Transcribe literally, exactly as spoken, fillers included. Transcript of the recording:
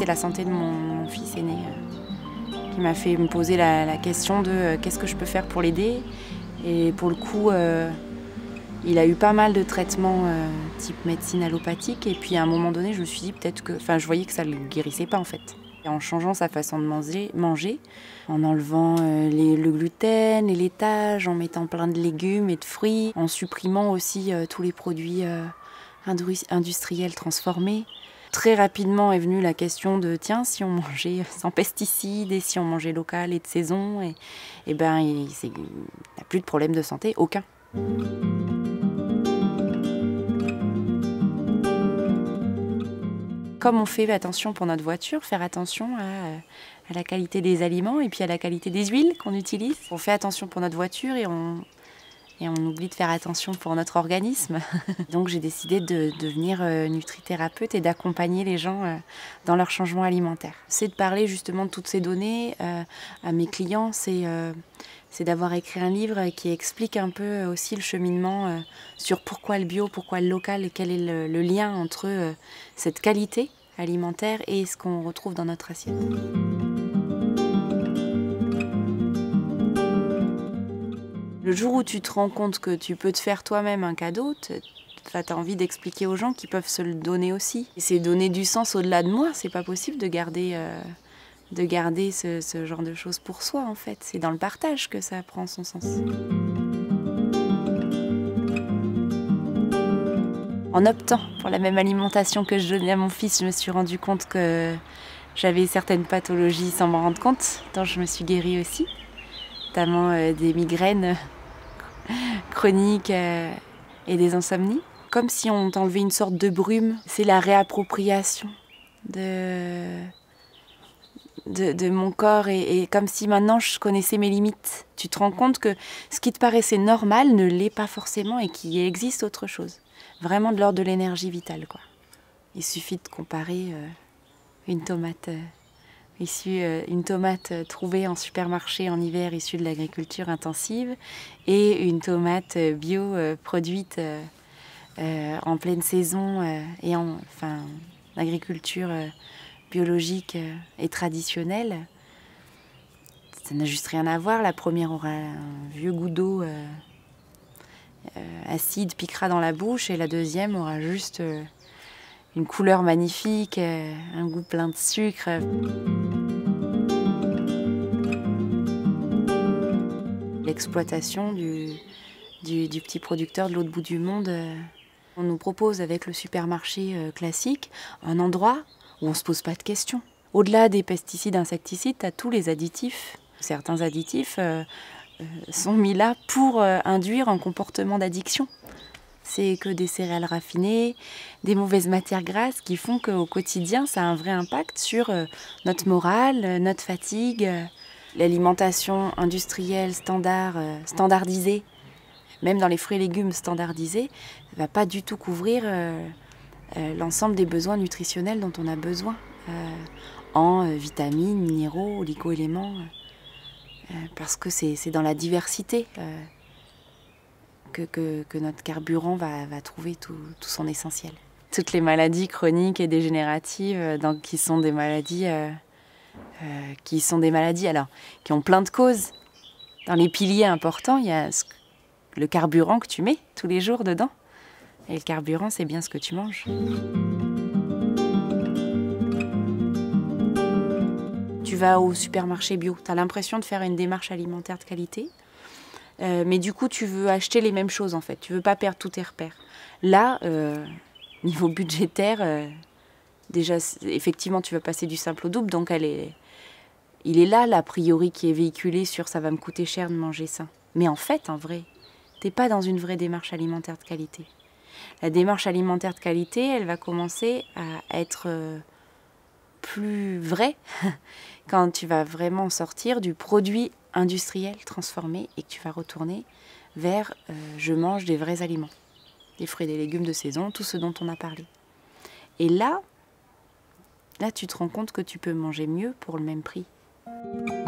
c'était la santé de mon, mon fils aîné euh, qui m'a fait me poser la, la question de euh, qu'est-ce que je peux faire pour l'aider. Et pour le coup, euh, il a eu pas mal de traitements euh, type médecine allopathique. Et puis à un moment donné, je me suis dit peut-être que... Enfin, je voyais que ça ne le guérissait pas en fait. Et en changeant sa façon de manger, manger en enlevant euh, les, le gluten, les laitages, en mettant plein de légumes et de fruits, en supprimant aussi euh, tous les produits euh, industriels transformés. Très rapidement est venue la question de tiens, si on mangeait sans pesticides et si on mangeait local et de saison, et, et ben, il n'a plus de problème de santé, aucun. Comme on fait attention pour notre voiture, faire attention à, à la qualité des aliments et puis à la qualité des huiles qu'on utilise. On fait attention pour notre voiture et on, et on oublie de faire attention pour notre organisme. Donc j'ai décidé de devenir nutrithérapeute et d'accompagner les gens dans leur changement alimentaire. C'est de parler justement de toutes ces données à mes clients, c'est euh, c'est d'avoir écrit un livre qui explique un peu aussi le cheminement sur pourquoi le bio, pourquoi le local et quel est le, le lien entre cette qualité alimentaire et ce qu'on retrouve dans notre assiette. Le jour où tu te rends compte que tu peux te faire toi-même un cadeau, tu as envie d'expliquer aux gens qu'ils peuvent se le donner aussi. C'est donner du sens au-delà de moi, c'est pas possible de garder... Euh, de garder ce, ce genre de choses pour soi en fait. C'est dans le partage que ça prend son sens. En optant pour la même alimentation que je donnais à mon fils, je me suis rendu compte que j'avais certaines pathologies sans m'en rendre compte, dont je me suis guérie aussi, notamment euh, des migraines chroniques euh, et des insomnies. Comme si on t'enlevait une sorte de brume, c'est la réappropriation de... De, de mon corps et, et comme si maintenant je connaissais mes limites. Tu te rends compte que ce qui te paraissait normal ne l'est pas forcément et qu'il existe autre chose. Vraiment de l'ordre de l'énergie vitale, quoi. Il suffit de comparer euh, une tomate, euh, issue, euh, une tomate euh, trouvée en supermarché en hiver issue de l'agriculture intensive et une tomate euh, bio euh, produite euh, euh, en pleine saison euh, et en enfin, agriculture euh, biologique et traditionnelle, ça n'a juste rien à voir. La première aura un vieux goût d'eau euh, euh, acide, piquera dans la bouche, et la deuxième aura juste euh, une couleur magnifique, euh, un goût plein de sucre. L'exploitation du, du, du petit producteur de l'autre bout du monde, euh, on nous propose avec le supermarché euh, classique un endroit où on ne se pose pas de questions. Au-delà des pesticides, insecticides, tu as tous les additifs. Certains additifs euh, euh, sont mis là pour euh, induire un comportement d'addiction. C'est que des céréales raffinées, des mauvaises matières grasses qui font qu'au quotidien, ça a un vrai impact sur euh, notre morale, notre fatigue. L'alimentation industrielle standard, euh, standardisée, même dans les fruits et légumes standardisés, ne va pas du tout couvrir euh, euh, l'ensemble des besoins nutritionnels dont on a besoin. Euh, en euh, vitamines, minéraux, oligo-éléments, euh, parce que c'est dans la diversité euh, que, que, que notre carburant va, va trouver tout, tout son essentiel. Toutes les maladies chroniques et dégénératives, euh, donc, qui sont des maladies, euh, euh, qui sont des maladies alors, qui ont plein de causes. Dans les piliers importants, il y a ce, le carburant que tu mets tous les jours dedans. Et le carburant, c'est bien ce que tu manges. Tu vas au supermarché bio, tu as l'impression de faire une démarche alimentaire de qualité, euh, mais du coup tu veux acheter les mêmes choses en fait, tu veux pas perdre tous tes repères. Là, euh, niveau budgétaire, euh, déjà effectivement tu vas passer du simple au double, donc elle est, il est là l'a priori qui est véhiculé sur ça va me coûter cher de manger sain. Mais en fait, en vrai, t'es pas dans une vraie démarche alimentaire de qualité. La démarche alimentaire de qualité, elle va commencer à être... Euh, plus vrai quand tu vas vraiment sortir du produit industriel transformé et que tu vas retourner vers euh, je mange des vrais aliments, des fruits et des légumes de saison, tout ce dont on a parlé. Et là, là tu te rends compte que tu peux manger mieux pour le même prix.